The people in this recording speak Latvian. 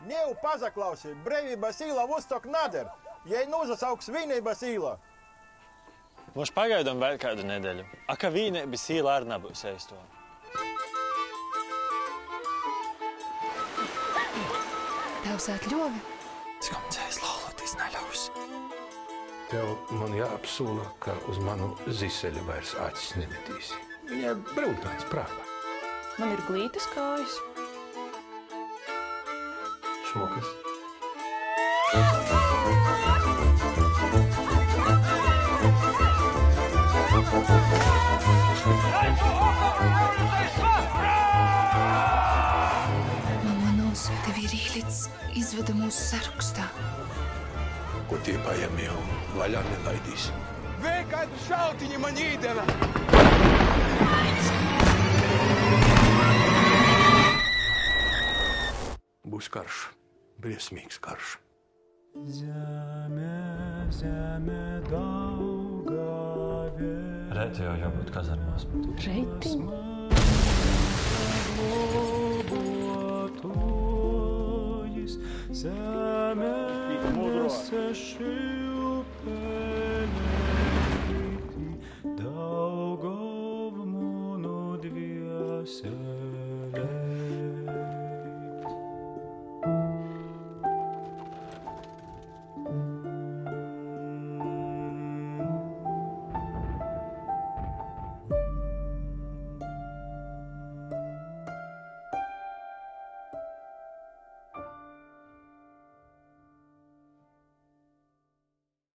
Nievu pazaklausi, brīvības īla Vustok nader. Jei nūsasauks vienības īla. Mums pagaidām vēl kādu nedēļu. Ka vienības īla arī nebūs eisto. Tavs atļovi? Skam dzēs laulotīs neļaus. Tev man jāapsūla, ka uz manu ziseļu vairs acis nemetīsi. Viņai brūntāts prāvā. Man ir glītas kājas. Šmukas. Mamma nosūta tev ir īlits, izveda mūsu sarakstā. Ko tie paņem jau vaļā nelaidīs. Vēl kādu šautiņu man īdeva! Būs karš. Briesmīgs karš. Reit jau jābūt kazarmās. Reitiņ? Mudro.